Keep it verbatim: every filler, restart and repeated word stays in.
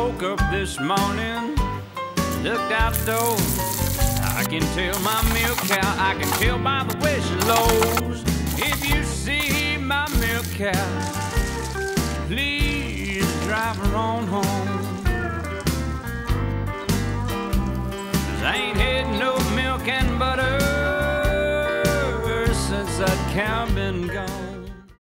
woke up this morning, looked outdoors. I can tell my milk cow, I can tell by the way she lows. If you see my milk cow, please drive her on home. 'Cause I ain't had no milk and butter since that cow been gone.